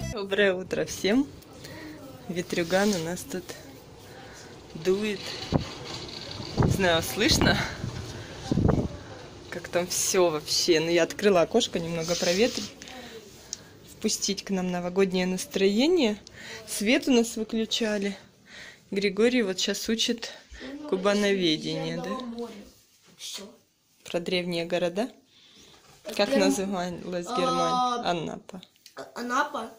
Доброе утро всем. Ветрюган у нас тут дует. Не знаю, слышно, как там все вообще. Но я открыла окошко, немного проветрить. Впустить к нам новогоднее настроение. Свет у нас выключали. Григорий вот сейчас учит кубановедение, да? Про древние города. Как называлась Германия? Анапа. Анапа.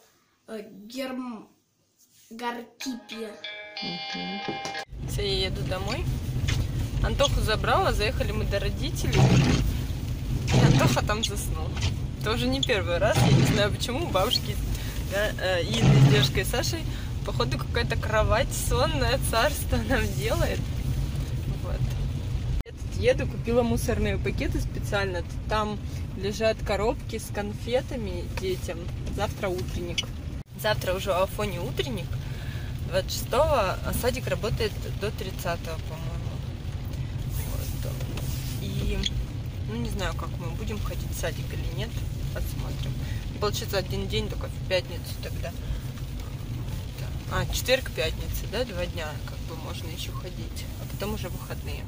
Гаркипия. Все, я еду домой. Антоху забрала, заехали мы до родителей. И Антоха там заснул. Это уже не первый раз, я не знаю почему, бабушки Инны с дедушкой Сашей, походу, какая-то кровать, сонное царство нам делает. Вот. Я тут еду, купила мусорные пакеты специально. Там лежат коробки с конфетами детям. Завтра утренник. Завтра уже у Афони утренник. 26-го, а садик работает до 30-го, по-моему. Вот. И, ну, не знаю, как мы будем ходить в садик или нет. Посмотрим. Получится один день, только в пятницу тогда. Четверг, пятница, да? 2 дня как бы можно еще ходить. А потом уже выходные.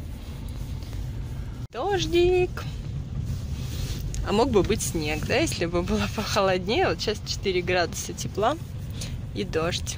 Дождик. А мог бы быть снег, да, если бы было похолоднее. Вот сейчас 4 градуса тепла и дождь.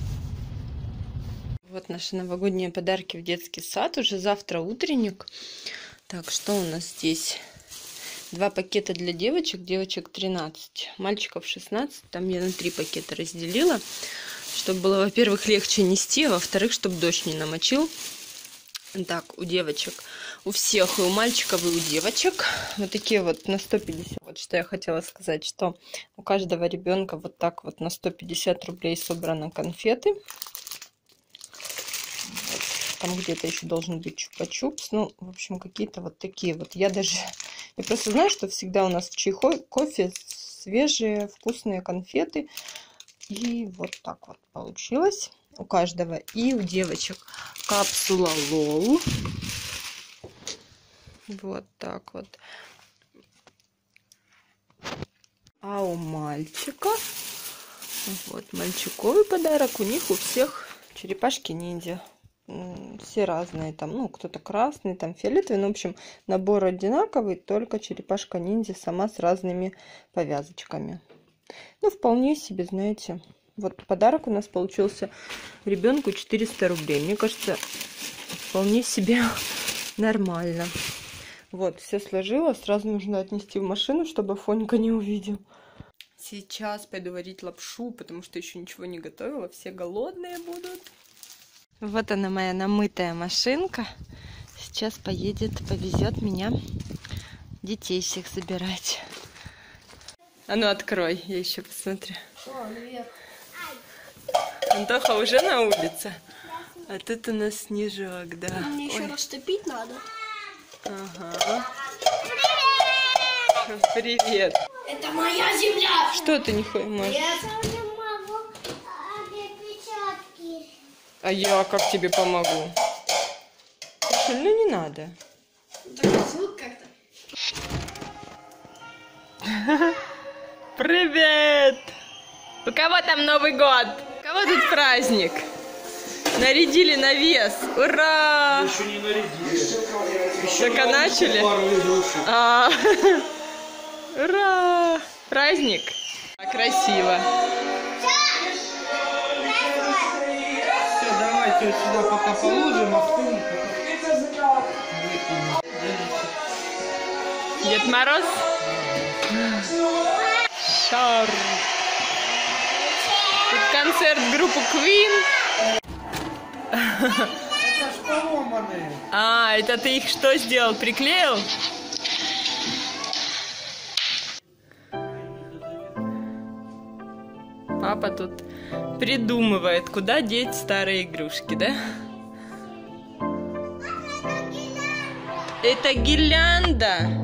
Вот наши новогодние подарки в детский сад. Уже завтра утренник. Так, что у нас здесь? 2 пакета для девочек. Девочек 13, мальчиков 16. Там я на 3 пакета разделила. Чтобы было, во-первых, легче нести, а во-вторых, чтобы дождь не намочил. Так, у девочек, у всех, и у мальчиков, и у девочек. Вот такие вот на 150. Вот что я хотела сказать, что у каждого ребенка вот так вот на 150 рублей собраны конфеты. Вот. Там где-то еще должен быть чупа-чупс. Ну, в общем, какие-то вот такие вот. Я просто знаю, что всегда у нас в кофе свежие, вкусные конфеты. И вот так вот получилось у каждого. И у девочек капсула Лол. Вот так вот. А у мальчика вот мальчиковый подарок. У них у всех черепашки-ниндзя. Все разные. Там, ну, кто-то красный, там фиолетовый. Ну, в общем, набор одинаковый, только черепашка-ниндзя сама с разными повязочками. Ну, вполне себе, знаете. Вот подарок у нас получился ребенку 400 рублей. Мне кажется, вполне себе нормально. Вот, все сложила. Сразу нужно отнести в машину, чтобы Фонька не увидел. Сейчас пойду варить лапшу, потому что еще ничего не готовила. Все голодные будут. Вот она, моя намытая машинка. Сейчас повезет меня детей всех забирать. А ну открой, я еще посмотрю. Антоха уже на улице, а тут у нас снежок, да. Мне еще растопить надо. Ага. Привет. Это моя земля. Что ты не можешь? Я не могу отпечатки. А я как тебе помогу? Ну не надо. Так звук как-то. Привет! У кого там Новый год? У кого тут праздник? Нарядили навес. Ура! Еще не нарядили. Только начали? Ура! Праздник! Красиво. Все, давайте вот сюда пока положим, а потом... Дед Мороз? Шар. Тут концерт группы Queen. Это ж поломанные. А, это ты их что сделал? Приклеил? Папа тут придумывает, куда деть старые игрушки, да? Это гирлянда.